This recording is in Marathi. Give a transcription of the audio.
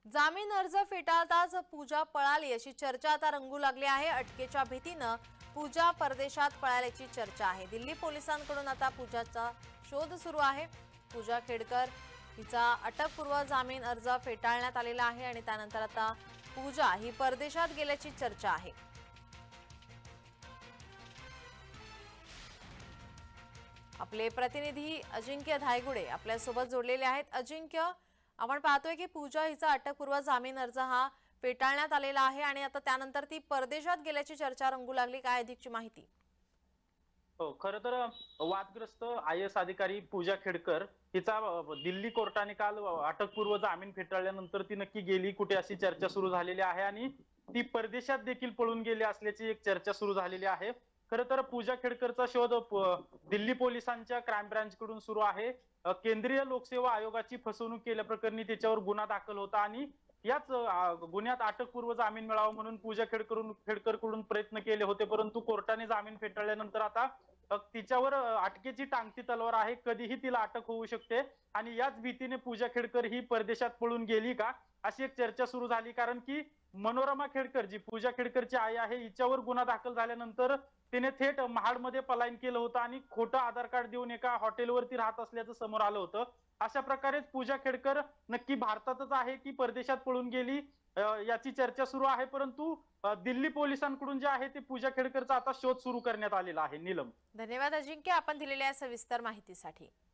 जामीन अर्ज फेटाळताच पूजा पळाली अशी चर्चा आता रंगू लागली आहे। अटकेच्या भीतीनं पूजा परदेशात पळाल्याची चर्चा आहे। दिल्ली पोलिसांकडून आता पूजाचा शोध सुरू आहे। पूजा खेडकर हिचा अटकपूर्व जामीन अर्ज फेटाळण्यात आलेला आहे आणि त्यानंतर आता पूजा ही परदेशात गेल्याची चर्चा आहे। आपले प्रतिनिधी अजिंक्य धायगुडे आपल्या सोबत जोडलेले आहेत। अजिंक्य, आपण पाहतोय की पूजा हिचा अटकपूर्व जामीन अर्ज हा फेटाळण्यात आलेला आहे आणि आता त्यानंतर ती परदेशात गेल्याची चर्चा रंगू लागली। काय अधिकची माहिती? हो, खरं तर वादग्रस्त IAS अधिकारी पूजा खेडकर हिचा दिल्ली कोर्टाने काल अटकपूर्व जामीन फेटाळल्यानंतर ती नक्की गेली कुठे अशी चर्चा सुरू झालेली आहे आणि ती परदेशात देखील पळून गेली असल्याची एक चर्चा सुरू झालेली आहे। खरं तर पूजा खेडकरचा शोध दिल्ली पोलिसांच्या क्राईम ब्रांच कडून सुरू आहे। केंद्रीय लोकसेवा आयोगाची फसवणूक केल्याप्रकरणी त्याच्यावर गुन्हा दाखल होता आणि याच गुन्ह्यात अटकपूर्व जामीन मिळावा म्हणून पूजा खेडकरकडून प्रयत्न केले होते, परंतु कोर्टाने जामीन फेटाळल्यानंतर आता तिच्यावर अटकेची टांगती तलवार आहे। कधीही तिला अटक होऊ शकते आणि याच भीतीने पूजा खेडकर ही परदेशात पळून गेली का अशी एक चर्चा सुरू झाली। कारण की मनोरमा खेडकर जी पूजा खेडकरची आई आहे हिच्यावर गुन्हा दाखल झाल्यानंतर तिने थेट महाडमध्ये पलायन केलं होतं आणि खोटं आधार कार्ड देऊन एका हॉटेलवरती राहत असल्याचं समोर आलं होतं। अशा प्रकारेच पूजा खेडकर नक्की भारतातच आहे की परदेशात पळून गेली याची चर्चा सुरू आहे। परंतु दिल्ली पोलिसांकडून जे आहे ते पूजा खेडकरचा आता शोध सुरू करण्यात आलेला आहे। नीलम, धन्यवाद अजिंक्य, आपण दिलेल्या सविस्तर माहितीसाठी।